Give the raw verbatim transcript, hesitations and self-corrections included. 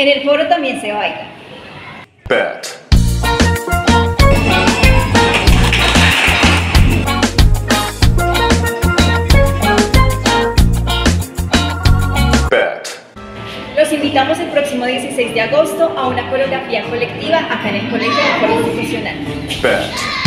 En el foro también se baila. Bet. Bet. Los invitamos el próximo dieciséis de agosto a una coreografía colectiva acá en el Colegio de Foro Institucional. Bet.